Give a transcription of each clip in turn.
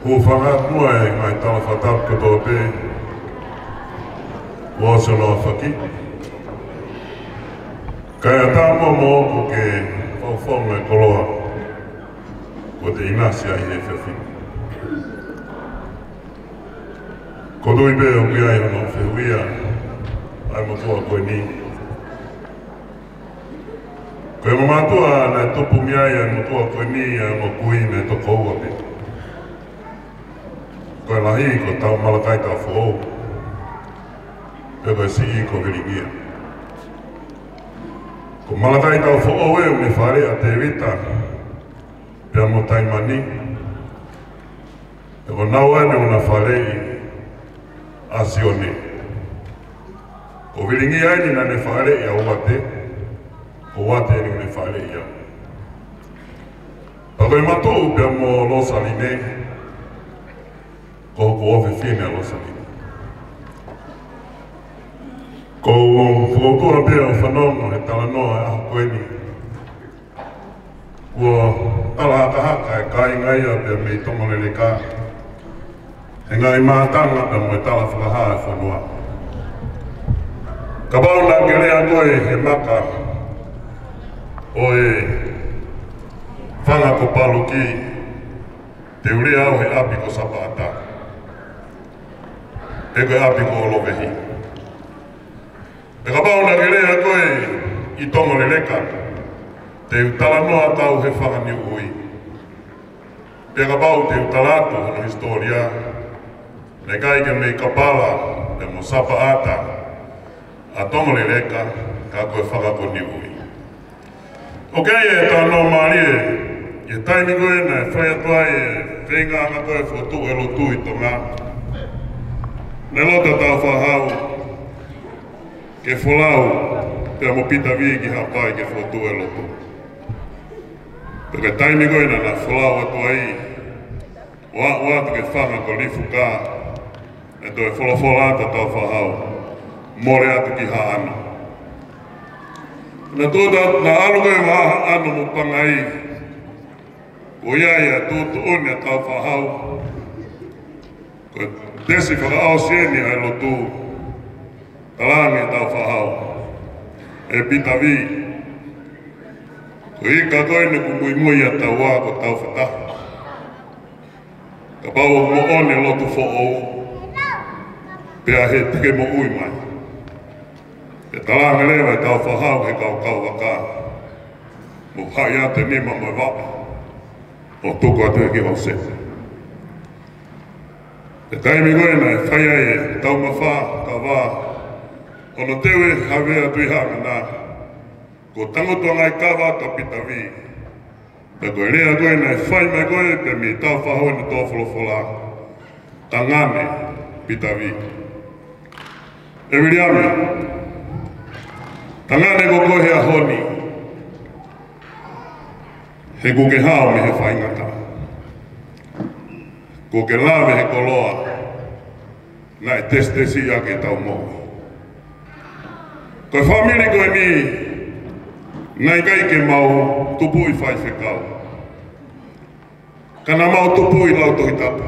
Whanga mua e ngai tala whatap kato pe Wosano whaki Kaya tāma mō ko ke whawhonga e koloa Ko te inasi ai he whewhi Ko tui pe o ki ai hono whewia Ai motua koe ni Koe mamatua nai tupu miai ai motua koe ni ai mo kui me to koua pe Koe lahi ko tau malakai tau who'o Pe koe si I ko Viliami Ko malakai tau who'o e uni whare a te wita Pea mo taimani E ko nau ane una whare I a sione Ko Viliami ai ni nane whare I a wate Ko wate ni une whare I a Pa koe matou pea mo Losaline Ko ofe fine a Losaline. Ko whautua pia o whanongo he talanoa e aho koeni. Kua tala haka e kai ngai a pia mei tongolele ka. He ngai mātanga pia mo e tala whakaha e whanua. Ka bauna ke lea koe he maka o e whanga ko palu ki te uri au he api ko sapata. E koe api ko olovehi. E ka pauna ke lea koe I tongo le leka. Te utala noa tau he whakani ui. E ka pau te utalato hono historia. Ne kai ke mei kapala e mo sapa ata. A tongo le leka ka koe whakakoni ui. Ok e ta no marie. E taimi koe na e whai atua e whenga anga koe whotu e lotu I tonga. Ne lota tau whahau, ke wholau, pia mo pita vigi hapai ke whotu e lotu. Peke taimi koe na wholau atua I, watu ke whanga ko lifu ka, e toi wholawholanta tau whahau, more atu ki haano. Na tōta, na alu koe waha anu mo pangai, o iaia tōtu one a tau whahau, Desi whakaao sieni ai lotu, talangi tau whahau, e pita vi. Ko ika koene ku mui mui a tau wā ko tau whataha. Ka pau mo one lotu who'ou, pea he tike mo ui mai. E talangi lewa e tau whahau he kau kau waka. Mo hai a te nima mai wapa, o tuku atu e ki hau se. E taimi koe na e whaia e tau mawha, ka wā. Ono tewe hawea tui hanga nā. Ko tangotua ngai ka wā ka pita vi. Pe koe rea koe na e whai mai koe pe mi tau whahoe ni tō wholowhola. Ta ngane pita vi. E Viliami. Ta ngane ko koe hea honi. He kuke hao me he whaingata. Ko ke lawe he koloa, na e testesi ake tau mohu. Koe whamiri koe ni, ngai kai ke mau tupu I whai whekau. Kana mau tupu I lau tohi tapu.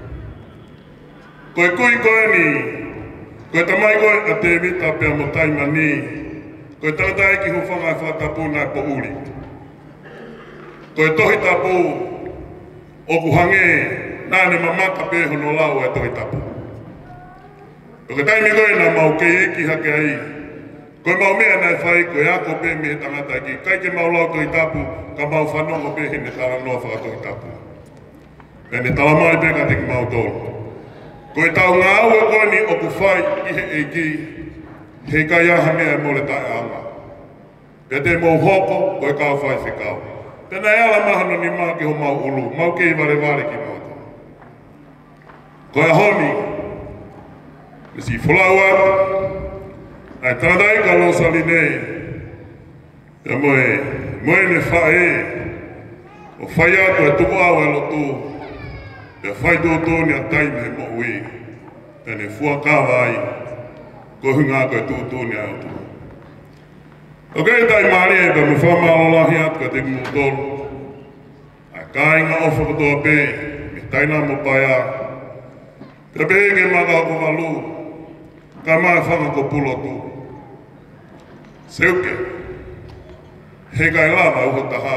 Koe kui koe ni, koe tamai koe a te vita pia mo taima ni, koe tata eki hu whanga e whatapu nai po uri. Koe tohi tapu, oku hange, nāne mamaka pe hono lau e tohi tapu. Koe taimi koe na mau kei eki hake ai. Koe mau mea nai whai koe ako pe me he tangata ki. Kai ke mau lau tohi tapu, ka mau whanongo pe he ne tala noa whaka tohi tapu. E ne tala mai pe ka teki mau tōru. Koe tau ngā au e koe ni oku whai I he eki, he kai aha mea e mole tae anga. Pe te mau hoko, koe kau whai whekau. Tēnā e ala mahano ni maa ki ho mau ulu, mau kei wale wale ki mau. Koe honi, me si wholau atu, ai tātai ka Losaline, e moe ne whae, o whai atu e tuku au e lotu, e whai tōtōni a taime he mo ui, e ne fua kāwa ai, ko hunga koe tōtōni a atu. O kei tai maari e pa me whamalo lahi atu ka te mutolu, ai kāinga ofa katoa pē, taina mo paia. Te bege maga ko valu. Ka mai whanga ko pulo tu. Seuke. He kai lava uho taha.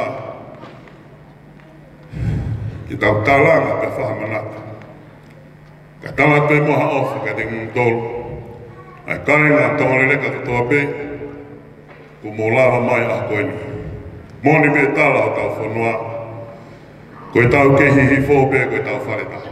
Ki tau talanga pe whahamanata. Ka tala te moha ofu ka te ngutolo. Ai kai ngā tongare leka ka toa pe. Ku mo lava mai a koeni. Moni me tala o tau whanua. Koe tau kehi hi fōpe, koe tau whare taha.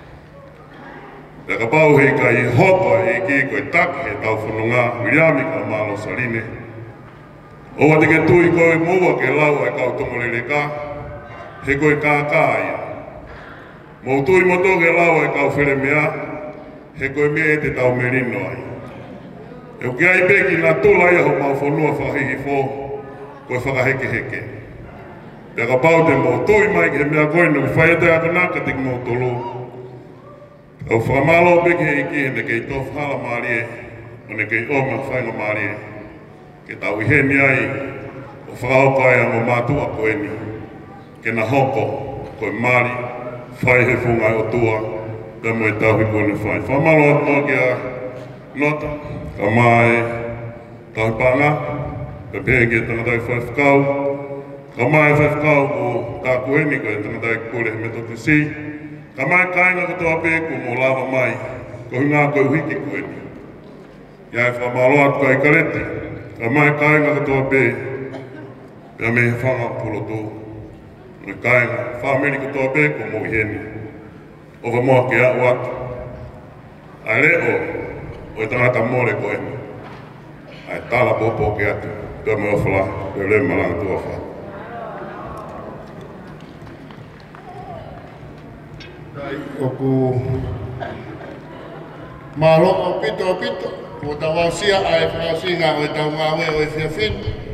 Ka pau hei ka i hoko e ki koe tak he tau whanunga, Viliami ka mā Losaline. Owa te ke tui koe mua ke lau e kau tongolele ka, he koe kā ia. Mou tui moto ke lau e kau where mea, he koe mea e te tau merino ai. E uki ai peki nā tula ia ho mau whanua whahihi fō, koe whakaheke heke. Te ka pau te mou tui mai ki he mea koe nuk whaiate ako naka te ki mou tolu. Au whamalo peki hei ki he ne kei tof hala maari e, o ne kei oma whainga maari e. Ke tau i heni ai, o whakaokai a mo mātua koe ni. Ke na hoko, koe maari, whai he whungai o tua, te mo e tau hi kone whai. Whamalo atua ki a nota, ka mai, tau hi pānga, ka pehe ki e tangatai whai whakau, ka mai whai whakau ko tā kuheni koe tangatai kore he meto te si, ka mai kāinga katoa pē ko mō lava mai, ko hinga koe uhiki koe ni. Ia e whamalo atu kai karete, ka mai kāinga katoa pē, pia me he whanga pulo tō. Me kāinga, whamiri katoa pē ko mō heni. O whamoa ke au atu. Ai leo, o e tangata mōre koe ni. Ai tala popo ke atu, pia me ofala, pia le malanga tua wha. Oku maloko pito, o tau ausia ai whausinga o tau ngawe o e whiawhin.